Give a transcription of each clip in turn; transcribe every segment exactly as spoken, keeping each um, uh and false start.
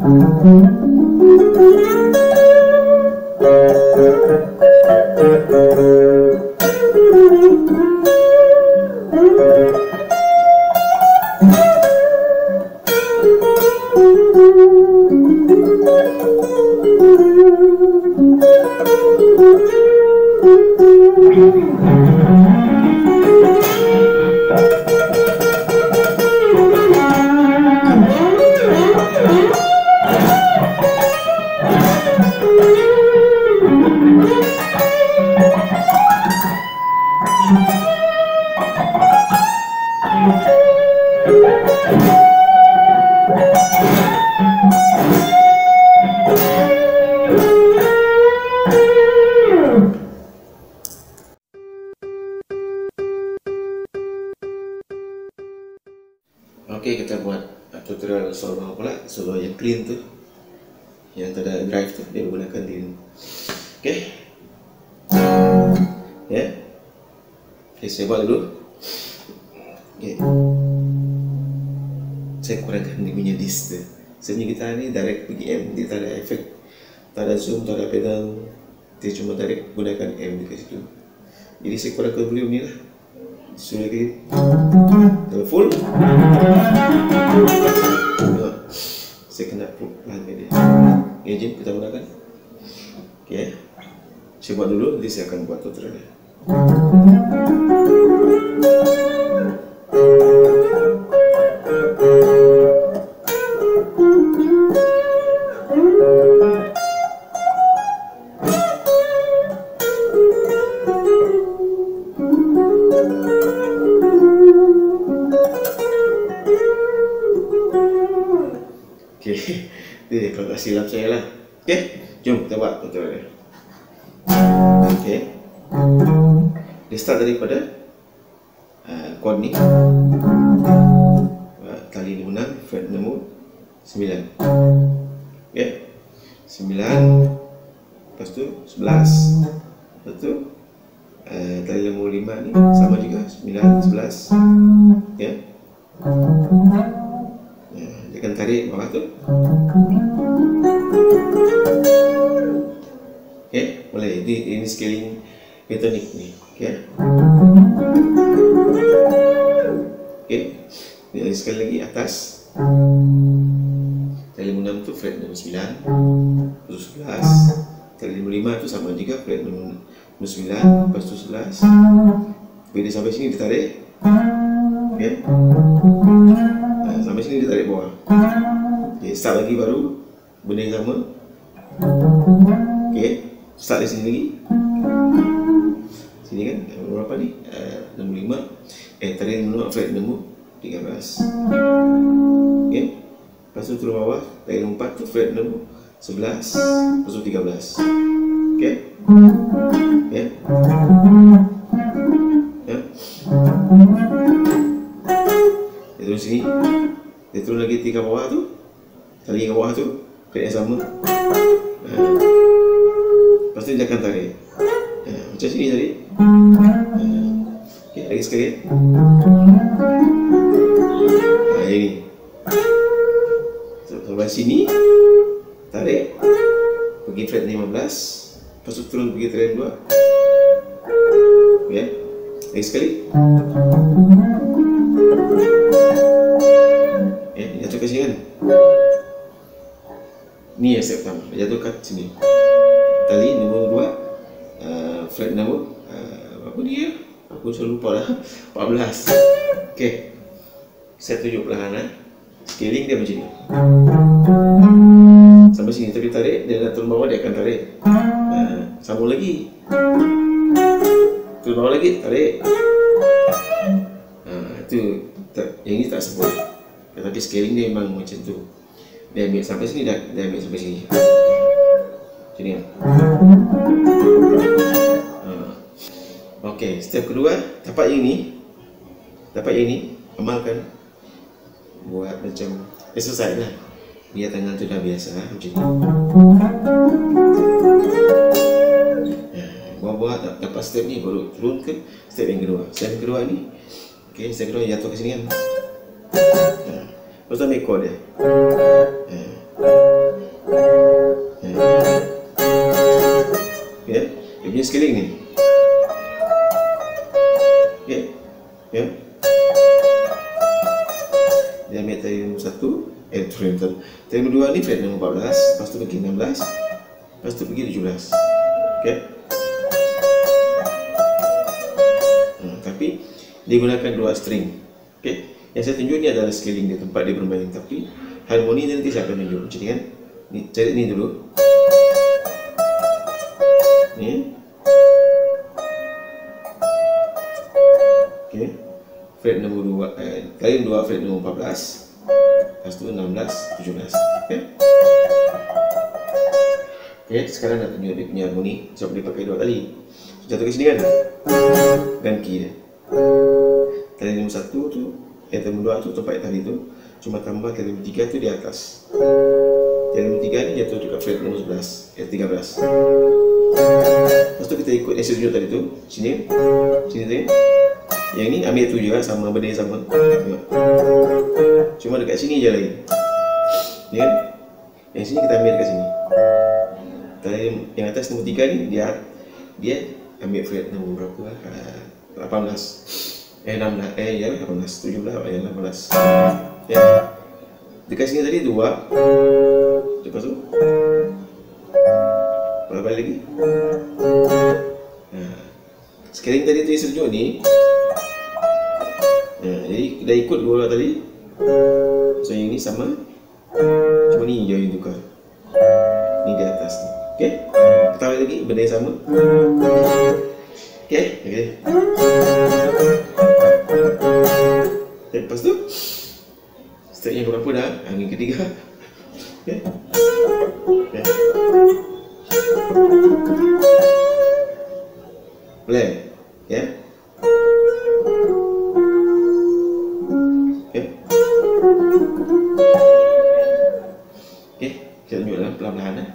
Oke, kita buat tutorial solo bawah pula, solo yang clean tuh, yang tak ada drive tuh, dia menggunakan di ini. Oke, ya, oke, saya buat dulu. Oke, saya kurangkan dia punya disc tuh. Sebenarnya kita ini direct pergi M, dia tak ada efek, tak ada zoom, tak ada pedal, dia cuma direct gunakan M di situ. Jadi saya kurangkan volume ni lah. Sudah lagi kalau full, saya kena pelan dia. Okay, jom kita gunakan. Okay, saya buat dulu, nanti saya akan buat tutorialnya. Oke, ini kalau silap saya lah. Oke, jom kita buat tutorialnya. Oke, dia start daripada uh, chord ni, uh, tali di enam, fret nombor sembilan. Oke, sembilan, lepas tu sebelas, lepas tu uh, tali nombor lima ni sama juga, sembilan, sebelas. Oke. Dia akan tarik bawah tu. Okey, boleh. Ini, ini scaling pentatonic ni. Okey. Okey. Ini sekali lagi atas. Tali enam tu fret nombor sembilan, lepas tu sebelas. Tali nombor lima tu sama juga fret nombor sembilan, lepas tu sebelas. Bila sampai sini ditarik. Okey. Sampai sini dia tarik bawah. Okay, start lagi baru benda yang sama. Okay, start dari sini lagi. Sini kan berapa ni? Uh, nombor lima. Eh, tarik nombor fret nombor tiga belas. Okay, lepas tu turun bawah. Tarik nombor empat tu fret nombor sebelas. Lepas tu tiga belas. Okay. Okay. Ya. Dia turun sini. Dia turun lagi tiga bawah tu, tali ke bawah tu, fret yang sama. Ha. Lepas tu dia akan tarik. Ha. Macam sini tadi. Ha. Okay, lagi sekali. Ha, ini. Sampai sini, tarik, pergi fret lima belas, lepas tu turun pergi fret dua. Ya, lagi sekali. Eh, jatuh ke sini kan? Ni yang step pertama, jatuh kat sini. Tali nombor dua, uh, fret nombor uh, apa dia? Aku selalu lupa lah. empat belas. Okay, saya tunjuk perlahan lah. Scaling dia macam ni. Sampai sini tapi tarik, dia nak turun bawah dia akan tarik. Uh, sambung lagi. Turun bawah lagi, tarik. Uh, itu yang ini tak sempurna. Tapi scaling dia memang macam tu. Dia ambil sampai sini dah, dia ambil sampai sini. Macam ni kan. Uh. Okey, step kedua, dapat yang ni. Dapat yang ni, amalkan. Buat macam exercise lah. Biar tangan tu dah biasa macam ni. Buat-buat dapat step ni baru turun ke step yang kedua. Step yang kedua ni, okey, step kedua jatuh ke sini kan. Lepas tu ambil chord dia. Ini scaling ni. Okey. Ya. Dia ambil tali nombor satu, eh tali nombor dua ni fret nombor empat belas, lepas tu pergi enam belas, lepas tu pergi tujuh belas. Okey. Hmm, tapi dia gunakan dua string. Okey. Yang saya tunjuk ni adalah scaling dia, tempat dia bermain, tapi harmoni ni nanti saya akan tunjuk. Macam ni kan. Ni cari ni dulu. Ni. Okey. Fret nombor dua, eh, kali dua fret nombor empat belas. Lepas tu enam belas, tujuh belas. Okey. Okey, sekarang nak tunjuk dia punya harmoni. Sebab dia pakai dua tali. Jatuh ke sini kan. Dan key dia. Tali nombor satu tu, eh tali nombor dua tu tempat tali tu. Cuma tambah tali nombor tiga tu di atas. Tali nombor tiga ni jatuh dekat fret nombor sebelas, eh tiga belas. Lepas tu kita ikut yang saya tunjuk tadi tu. Sini. Sini tu. Yang ni ambil tu juga, sama benda yang sama. Cuma dekat sini je lain. Ni kan. Yang sini kita ambil dekat sini. Tali yang atas nombor tiga ni dia dia ambil fret nombor berapa? lapan belas. Eh enam belas. Eh ya lapan belas, tujuh belas, eh lapan belas. Ya. Dekat sini tadi dua. Lepas tu berapa lagi? Nah, scaling tadi tu yang saya tunjuk ni. Nah, jadi dah ikut dua tadi. So yang ni sama. Cuma ni je yang tukar. Ni di atas ni. Okey. Kita ambil lagi benda yang sama. Okey, okey. Lepas tu step yang berapa dah? Angin ketiga. Okey. Okey. Boleh? Ya. Okey. Okey, kita tunjuk dalam pelan-pelan eh.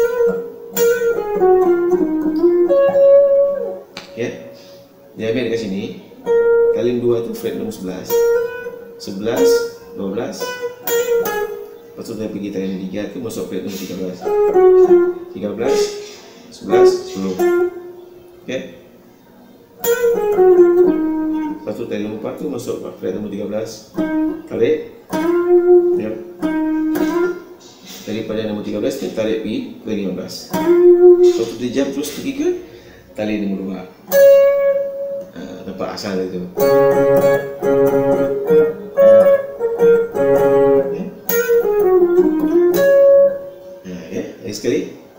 Okey. Dia ambil dekat sini. Kali dua tu fret nombor sebelas. sebelas, dua belas. Lepas tu dia pergi tali tiga tu masuk fret nombor tiga belas. tiga belas, sebelas, sepuluh. Okey. Lepas tu tali nombor empat tu masuk fret nombor tiga belas. Tarik. Ya. Daripada nombor tiga belas ni tarik pergi ke lima belas. Lepas tu dia jump terus pergi ke tali nombor dua. Ha, nampak asal dia tu. Okay. Ha, okay. Lagi sekali.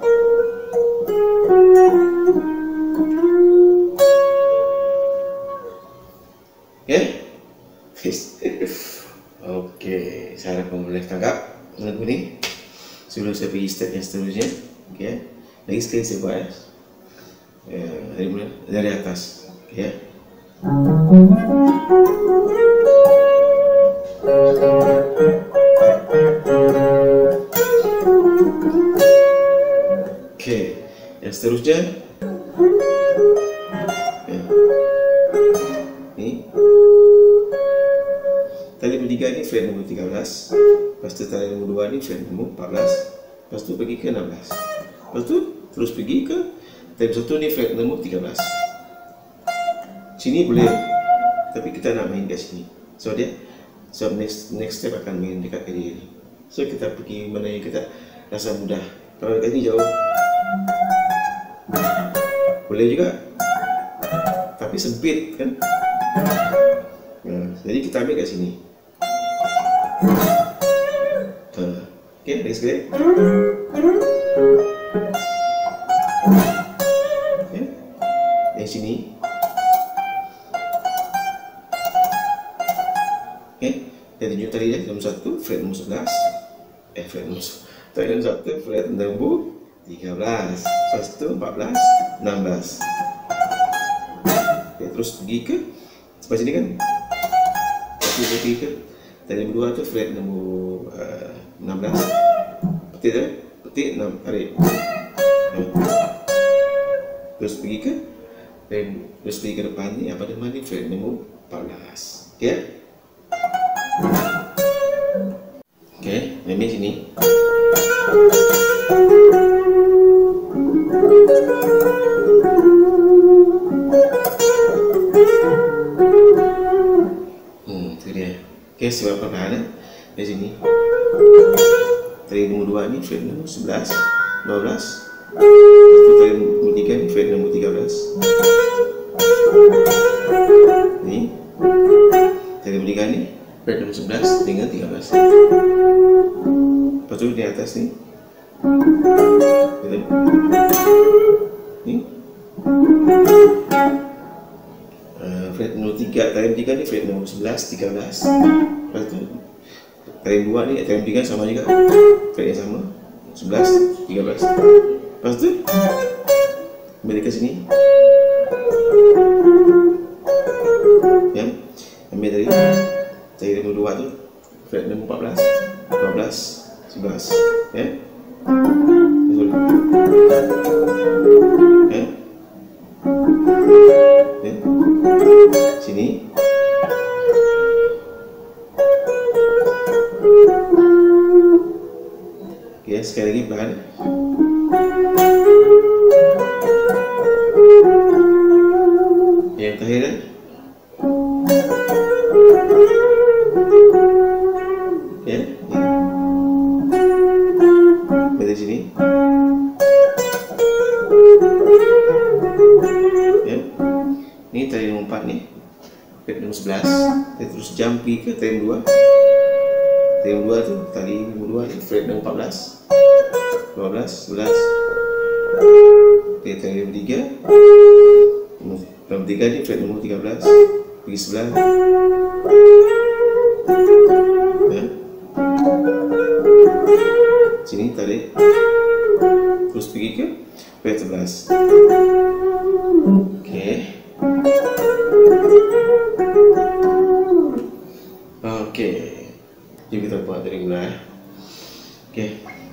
Okay. Okey, saya harap kamu boleh tangkap lagu ni. Sebelum saya pergi step yang seterusnya. Okey. Lagi sekali saya buat ya. Eh, dari mana? Dari atas. Okey ya. Okey, yang seterusnya. Okay. Ni. Tali bertiga ni fret nombor tiga belas. Lepas tu tali nombor dua ni fret nombor empat belas. Lepas tu pergi ke enam belas. Lepas tu terus pergi ke tali satu ni fret nombor tiga belas. Sini boleh, tapi kita nak main kat sini. So dia, so next next step akan main dekat ke dia ni. So kita pergi mana yang kita rasa mudah. Kalau dekat sini jauh, boleh juga, tapi sempit kan. Nah, jadi kita ambil kat sini. Uh, okay, next sekali. Okay, yang sini. Okay, kita tunjuk tali dia nombor satu, fret nombor sebelas. Eh, fret nombor tali nombor satu, fret nombor tiga belas. Lepas tu empat belas, enam belas. Okay, terus pergi ke sampai sini kan. Terus pergi ke tali nombor dua tu fret nombor uh, enam belas. Petik tu, petik enam, tarik. Terus pergi ke dan terus pergi ke depan ni, apa nama ni, fret nombor empat belas. Okey. Okey, ambil sini. Oke, secara perlahan dari sini. Tadi nomor dua ni fret nomor sebelas, dua belas. Tadi nomor tiga ni fret nomor tiga belas. Ni. Tadi nomor tiga ni fret nomor sebelas dengan tiga belas. Lepas tu di atas ni. Ni. Uh, fret nomor tiga, tadi nomor tiga ni fret nomor sebelas, tiga belas. Lepas tu tadi dua ni, tadi tiga sama juga, fret yang sama, sebelas, tiga belas. Lepas tu kembali ke sini, ya, ambil dari tadi nomor dua tu fret nomor empat belas, dua belas, sebelas, ya. Ya. Ya. Sini. Oke, sekali lagi pelan. Yang terakhir kan? Ya, ini. Dari sini. Ya. Ini tadi nomor empat nih. Fret nomor sebelas. Kita terus jump ke tadi nomor dua. Tadi nomor dua tu, tadi nomor dua ni fret nomor empat belas. dua belas, sebelas. Oke, tadi nomor tiga. Nomor tiga ni fret nomor tiga belas. Pergi sebelah. Ya. Sini tadi. Terus pergi ke fret sebelas. Oke. Oke. Jadi kita buat dari mula ya. Oke.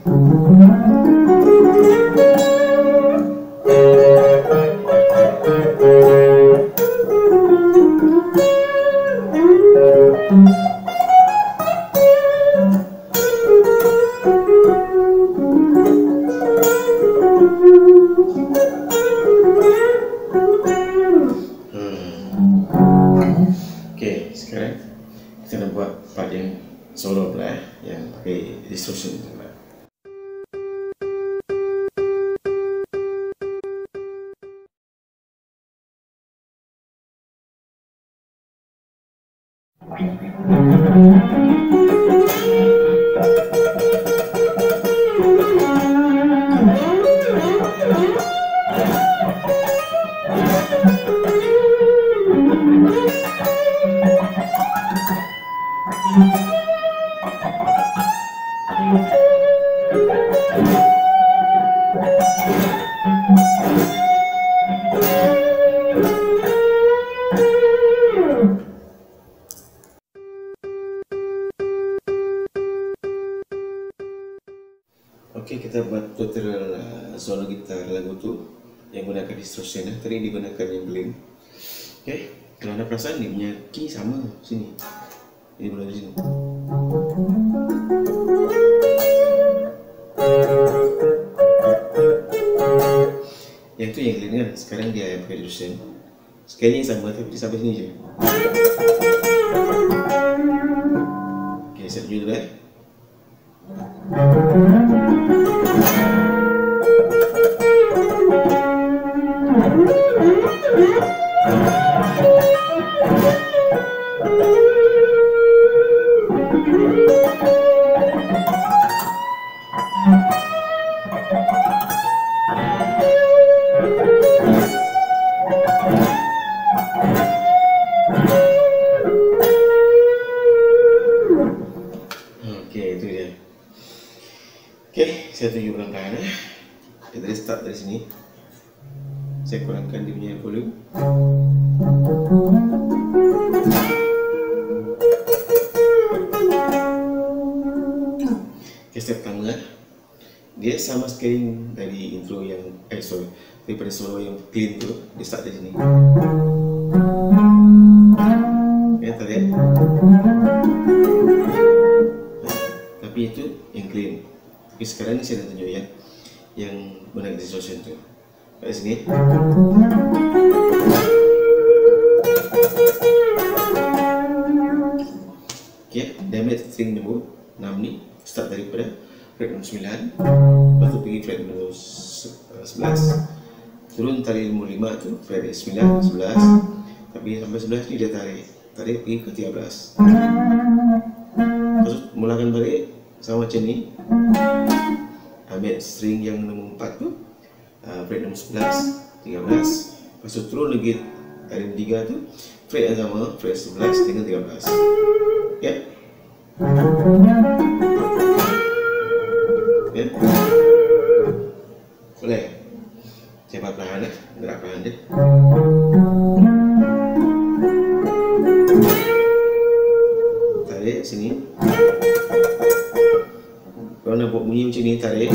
Kita nak buat part yang solo pula eh, yang pakai distortion pula. Oke, kita buat tutorial uh, solo gitar lagu tu yang gunakan distortion eh. Tadi digunakan yang blend. Oke, kalau anda perasan dia punya key sama sini. Ini boleh di sini. Yang tu yang blend kan. Sekarang dia yang pakai distortion. Sekali yang sama tapi sampai sini je. Oke, saya tunjuk dulu eh. Oke, saya tunjuk pelan-pelan ya. Kita dari start dari sini. Saya kurangkan dia punya volume. Oke, step pertama dia sama sekali dari intro yang eh sorry daripada solo yang clean tu. Dia start dari sini. Ya, tadi. Tapi itu yang clean. Tapi sekarang ni saya nak tunjuk ya, yang gunakan distortion tu. Kat sini. Okey. sembilan, lepas tu pergi fret nombor sebelas, turun tali nombor lima tu fret sembilan, sebelas, tapi sampai sebelas ni dia tarik, tarik pergi ke tiga belas. Lepas tu mulakan balik sama macam ni, ambil string yang nombor empat tu, uh, fret nombor sebelas, tiga belas, lepas tu turun lagi tali nombor tiga tu, fret yang sama, fret sebelas dengan tiga belas. Ya. Ya. Boleh. Coba perlahan eh, gerak perlahan dia. Tarik sini. Kalau nak buat bunyi macam ni, tarik.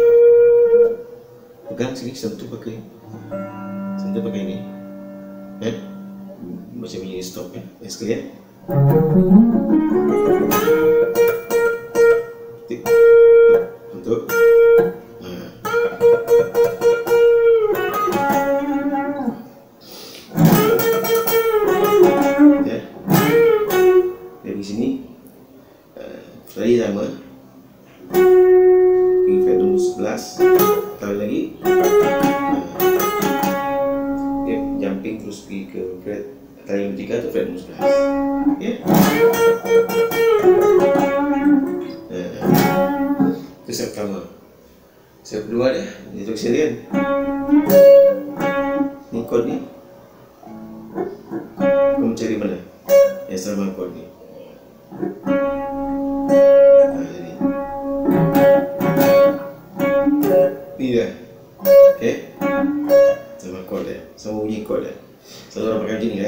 Pegang sini, sentuh pakai. Sentuh pakai ni. Ya. Macam bunyi stop ya. Yang sekali ya. Tik. Untuk. Nah. Ya. Dari sini. Uh, tadi sama. Pergi fret nombor sebelas. Tarik lagi. Nah. Okay. Jumping terus pergi ke fret tali nombor tiga tu fret nombor sebelas. Ya. Nah. Itu step pertama. Step kedua dia, dia tulis kan. Ni kod ni. Kamu cari mana? Yang sama kod ni. Nah, jadi. Ni dah. Okay. Sama kod dia. Sama bunyi kod dia. Selalu orang pakai macam ni lah.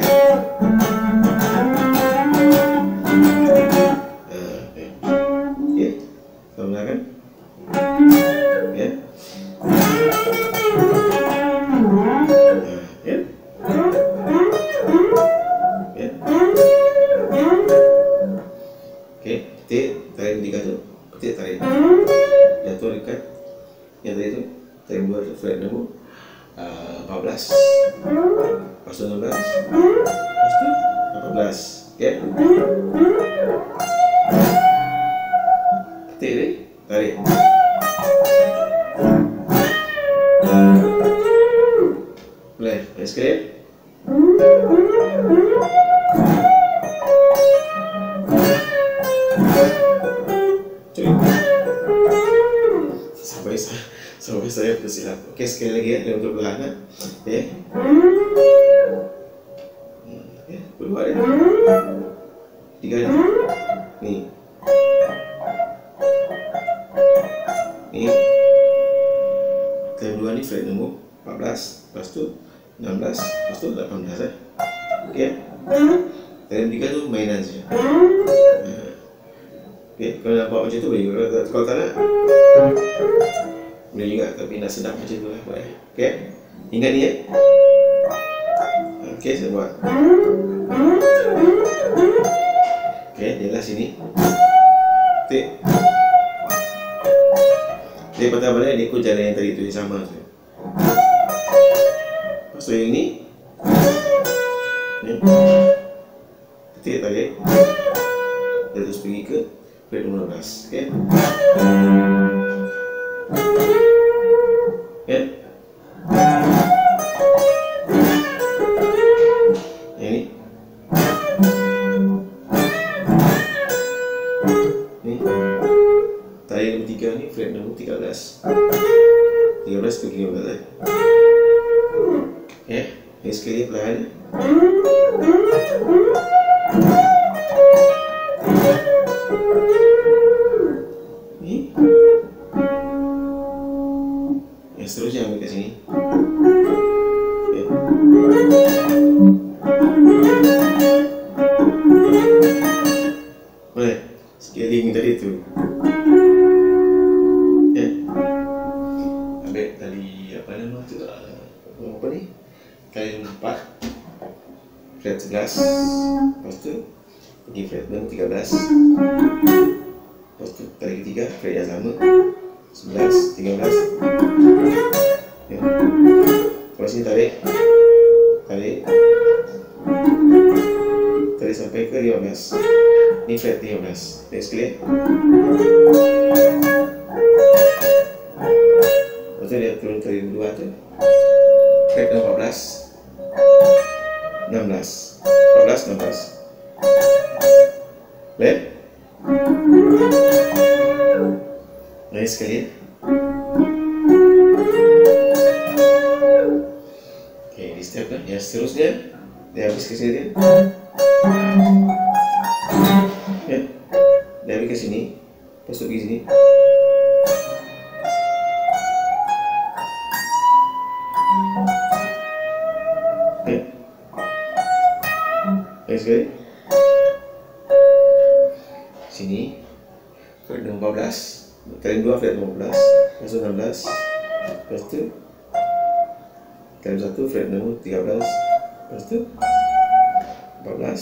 Ya. Kamu nak kan? Ya. Ya. Ya. Okey, petik tarik tiga tu, petik tarik. Jatuh dekat yang tadi tu, tarik buat fret nombor empat belas. Lepas tu enam belas. Lepas tu lapan belas. Okey. Petik ni, tarik. Boleh, boleh sekali. Curi. Sampai saya, sampai saya tersilap. Okey, sekali lagi ya, untuk perlahan. Okey. Okey, kedua dia. Tiga dia. Ni. Ni. Kedua ni fret nombor empat belas, lepas tu enam belas, lepas tu lapan belas eh. Okey. Dalam tiga tu mainan saja. Okey, kalau nak buat macam tu boleh juga. Kalau tak nak boleh juga, tapi nak sedap macam tu lah buat. Okey. Ingat ni ya. Okey, saya buat. Okey, jelas sini. Okey. Dia patah balik, dia ikut jalan yang tadi tu, yang sama tu. Lepas tu yang ni ni ketik tarik, dia terus pergi ke fret nombor enam belas. Ok. Ok. Yang ni ni tarik nombor tiga ni fret nombor tiga belas. tiga belas pergi lima belas. Ok. Ini sekali perlahan. Ni. Yang seterusnya ambil kat sini. Okay. Boleh. Scaling tadi tu. Okay. Ambil tali apa nama tu? Apa ni? Tali empat. Fret sebelas. Lepas tu pergi fret nombor tiga belas. Lepas tu tali ketiga, fret yang sama, sebelas, tiga belas. Ya. Lepas ni tarik, tarik, tarik sampai ke lima belas. Ni fret lima belas. Next sekali. dua tu fret empat belas, enam belas, empat belas, enam belas. Boleh? Lagi sekali ya. Oke, di step kan. Ya, seterusnya dia habis ke sini dia. Ya, dia habis ke sini, lepas pergi sini. Ya, lagi sekali. Sini, fret empat belas, kali dua fret lima belas, lepas tu enam belas, lepas tu kali satu fret nombor tiga belas, lepas tu empat belas,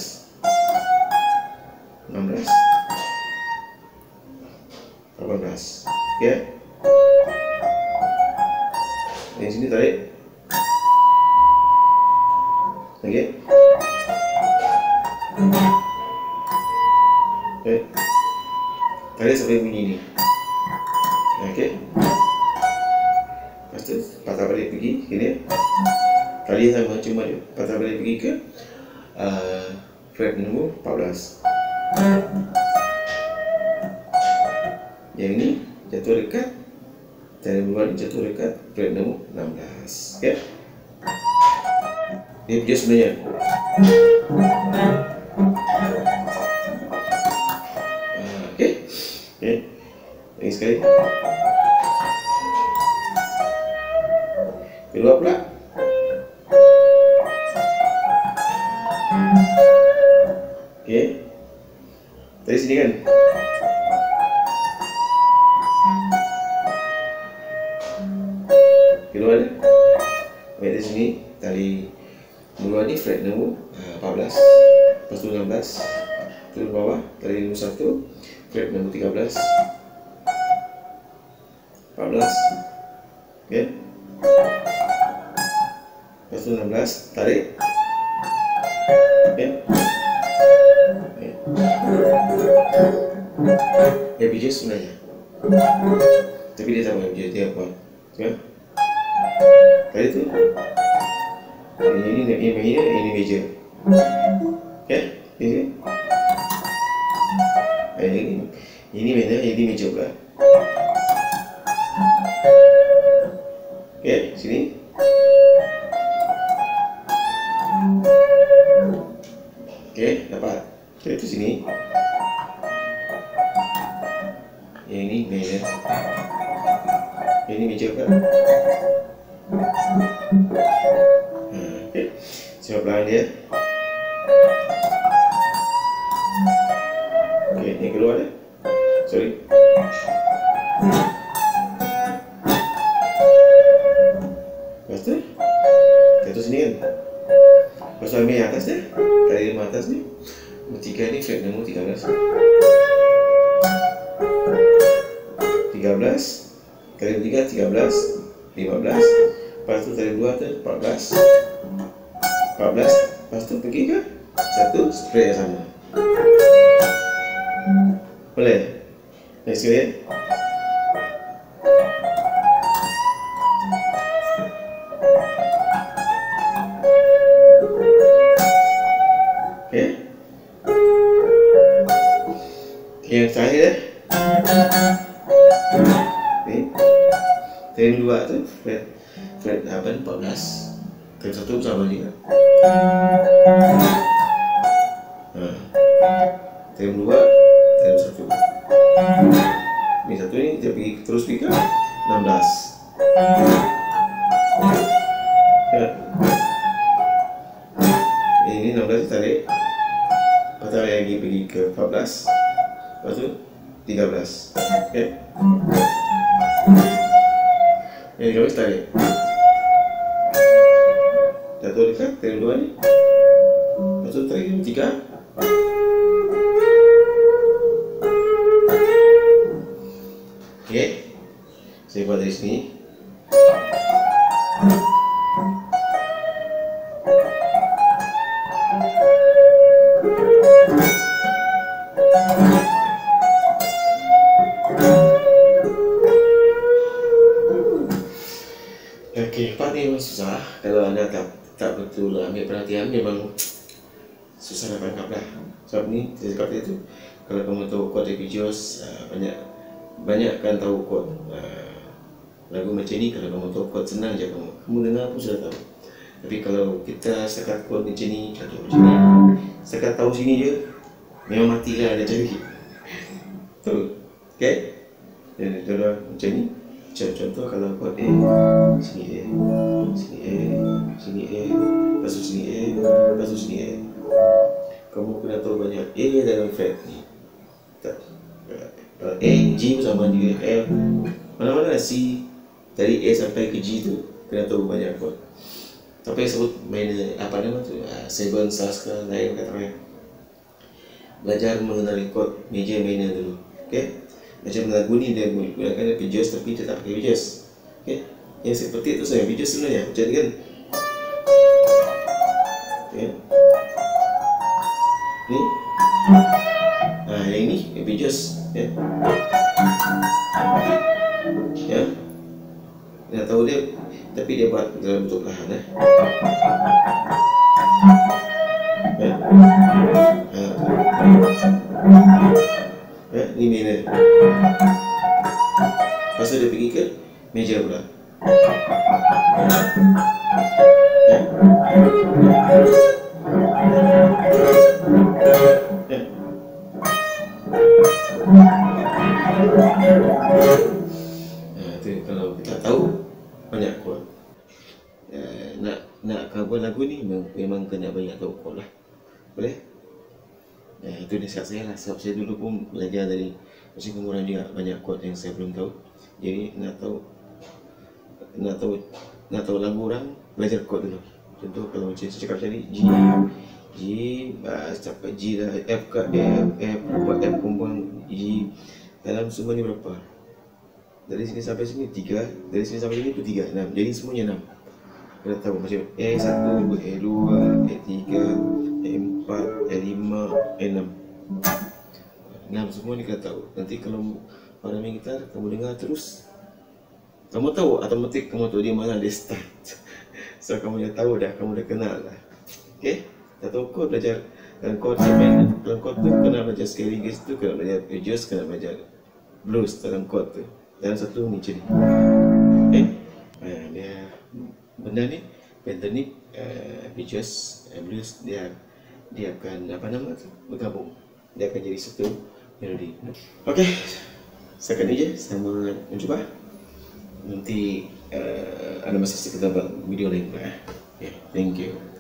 enam belas, delapan belas. Ya, yang sini tarik lagi. Okay. Tarik sampai bunyi ni. Okey. Lepas tu patah balik pergi gini. Kali sama cuma dia patah balik pergi ke uh, fret nombor empat belas. Yang ini jatuh dekat, dan luar ni jatuh dekat fret nombor enam belas. Okey. Ini dia sebenarnya. Okey. Okey. Lagi sekali. Kedua pula. Okey. Dari sini kan. Kedua ni. Baik, dari sini tali mula ni fret nombor empat belas, lepas tu enam belas, turun bawah tali nombor satu, fret nombor tiga belas, empat belas. Okey. Lepas tu enam belas, tarik. Okey. Okey. Dia bijak sebenarnya. Tapi dia tak mahu bijak, dia apa? Okey. Tadi tu ini ini ini ini, ini meja. Okey, ini. Ini ini meja, ini meja pula. Okey, sini. Okey, dapat. Jadi tu sini. Yang ini meja. Ini meja pula. Siapa pelan dia? Okey, yang kedua dia. Sorry. Lepas tu jatuh sini kan. Lepas tu ambil yang atas dia, kali lima atas ni. Nombor tiga ni fret nombor tiga belas. Tiga belas kali tiga, tiga belas, lima belas. Lepas tu kali dua tu empat belas. empat belas, lepas tu pergi ke satu spray yang sama. Boleh? Next sekali. Okay. Yang terakhir ni, tren dua tu fret fret apa empat belas. Tren satu sama juga. Nah, tren dua, tren satu. Ini satu ni dia pergi terus pergi ke enam belas. Ya. Ini enam belas tarik. Patah lagi pergi ke empat belas. Lepas tu tiga belas. Okey. Yang tiga belas tarik. Jatuh dekat tren dua ni. Lepas tu tarik yang tiga. Okey. Saya buat dari sini. susah. Kalau anda tak tak betul ambil perhatian, memang susah nak tangkap lah. Sebab ni saya cakap tadi tu, kalau kamu tahu chord arpeggios, uh, banyak banyak kan tahu chord uh, lagu macam ni. Kalau kamu tahu chord, senang je kamu kamu dengar pun sudah tahu. Tapi kalau kita setakat chord macam ni, atau macam ni, setakat tahu sini je, memang matilah ada cari. Betul? Okay? Dan contoh macam ni. Contoh kalau chord A, sini A, sini A, sini A, lepas tu sini A, lepas tu sini A. Kamu kena tahu banyak A dalam fret ni. Tak. A, G pun sama juga, F. Mana-mana C, dari A sampai ke G tu kena tahu banyak chord. Tapi yang sebut minor, apa nama tu? Seven, sus ke, lain kata orang. Belajar mengenali chord major minor dulu. Okay? Macam lagu ni dia gunakan arpeggios tapi dia tak pakai arpeggios. Okay? Yang seperti itu saya arpeggios sebenarnya. Jadi kan, okay. Ni, ah yang ini arpeggios, ya. Ya, nak tahu dia, tapi dia buat dalam bentuk perlahan, eh. Ya. Ya, ni minor. Lepas tu dia pergi ke major pula. Ya. Ya. Nah, tu kalau kita tahu banyak chord. Ya, nak nak cover lagu ni memang, memang kena banyak tahu chord lah. Boleh? Ya, itu nasihat saya lah. Sebab saya dulu pun belajar dari macam kurang juga banyak chord yang saya belum tahu. Jadi nak tahu nak tahu nak tahu lagu orang, belajar chord dulu. Contoh kalau macam saya cakap tadi, G, G, uh, sampai G dah, F ke F, F, buat F kumbang G. Dalam semua ni berapa? Dari sini sampai sini tiga, dari sini sampai sini tu tiga, enam. Jadi semuanya enam. Kena tahu macam A satu, A dua, A tiga, A empat, A lima, A enam. enam semua ni kena tahu. Nanti kalau pada main gitar, kamu dengar terus, kamu tahu automatik, kamu tahu dia mana dia start. So kamu dah tahu dah, kamu dah kenal lah. Okay? Tak tahu chord, belajar dalam chord sampai dalam chord tu kena belajar scaling guys tu, kena belajar arpeggios, kena belajar blues dalam chord tu. Dalam satu ni macam ni. Okay? Uh, dia benda ni, pattern ni, uh, arpeggios, uh, blues, dia dia akan apa nama tu, bergabung. Dia akan jadi satu melodi. Okay, setakat ni je. Selamat mencuba. Nanti uh, ada masa kita buat video lain pula. Okay, thank you.